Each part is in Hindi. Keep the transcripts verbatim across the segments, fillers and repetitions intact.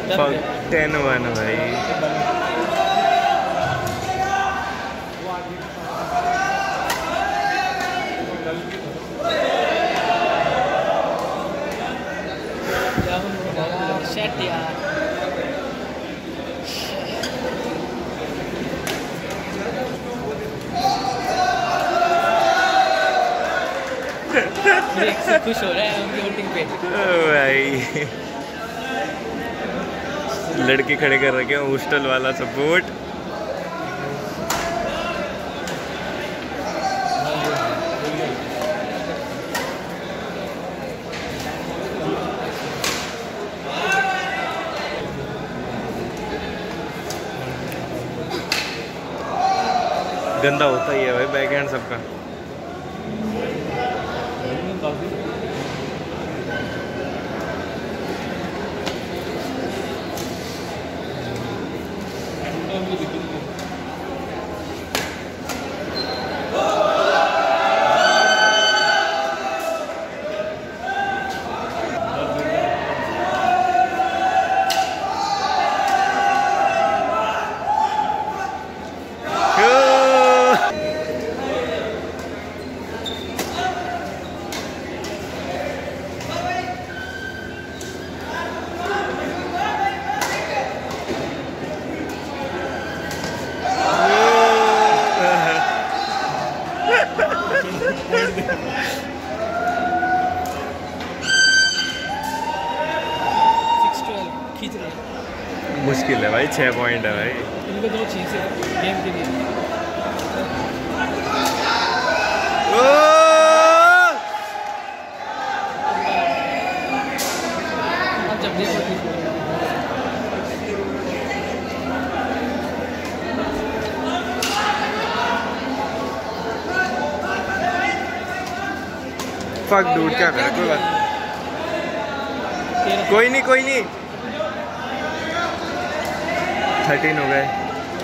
टेन वन भाई। सेट यार से खुश हो रहा है उनकी वोटिंग पे भाई। लड़के खड़े कर रखे हैं, हॉस्टल वाला सपोर्ट। गंदा होता ही है भाई बैकहैंड सबका। मुश्किल है भाई, छः पॉइंट है भाई। इनको दो चीज़ें गेम के लिए। अब जब देखो फक डूड, क्या करे, कोई बात कोई नहीं कोई नहीं। थर्टीन हो गए।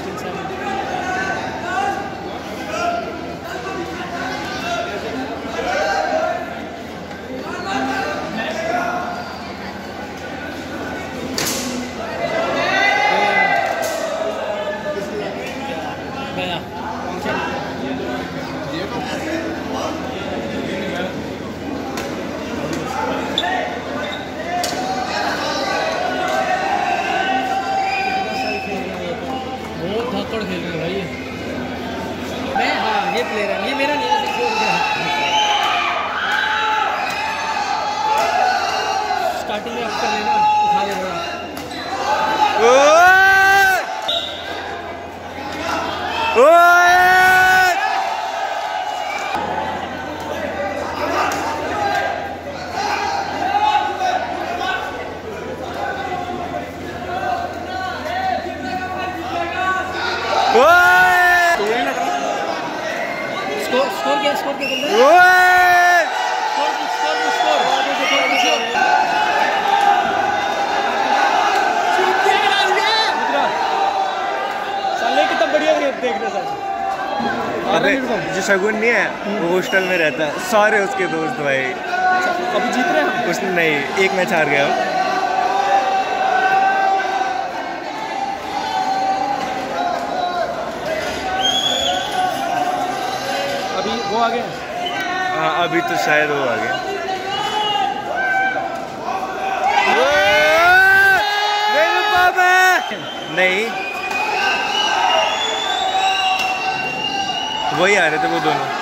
खेल रहे भाई मैं। हाँ ये प्लेयर है, ये मेरा नहीं है, स्टार्टिंग में कर लेना, उठा लेना। स्कोर स्कोर क्या स्कोर क्या बोल रहे हैं? स्कोर स्कोर स्कोर साले कितना बढ़िया देख रहे सर। अरे जो शगुन नहीं है वो हॉस्टल में रहता है, सारे उसके दोस्त भाई। अभी जीत रहे हैं उसने नहीं, एक मैच हार गया। अभी वो आ गए। हाँ अभी तो शायद वो आ गए। नहीं वही आ रहे थे वो दोनों।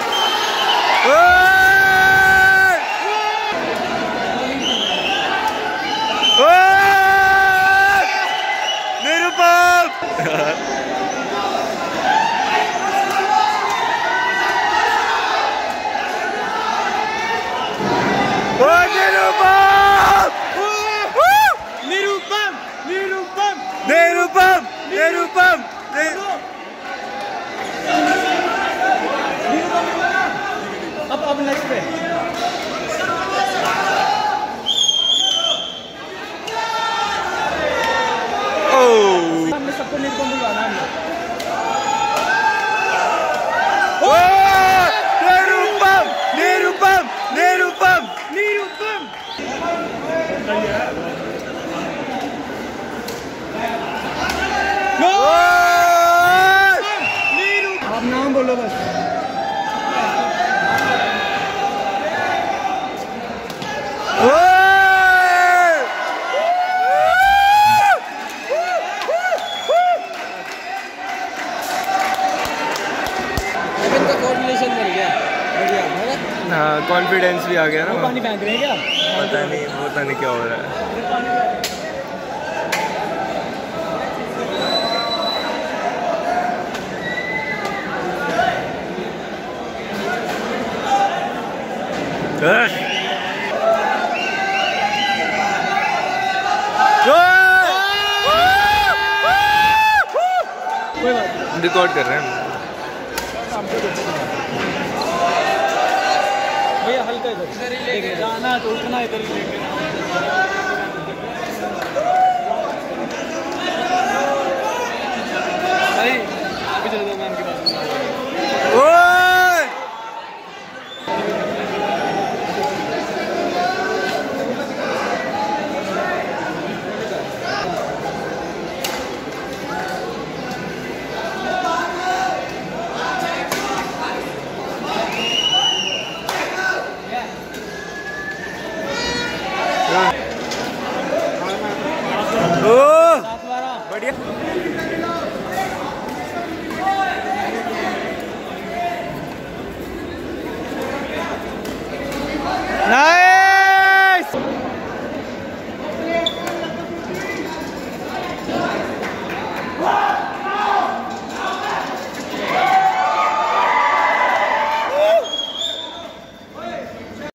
निरुपम निरुपम निरुपम निरुपम अब अब नेक्स्ट पे ओह हमने सबको निरुपम बुलाना है। निरुपम निरुपम निरुपम निरुपम आप नाम बोलो बस। हाँ कॉन्फिडेंस भी आ गया ना। पानी फेंक रहे हैं क्या? पता नहीं पता नहीं क्या हो रहा है। रिकॉर्ड कर रहे हैं भैया, हल्का इधर लेके जाना तो उठना इधर लेके। भाई अभी चलो मैम के पास। बढ़िया।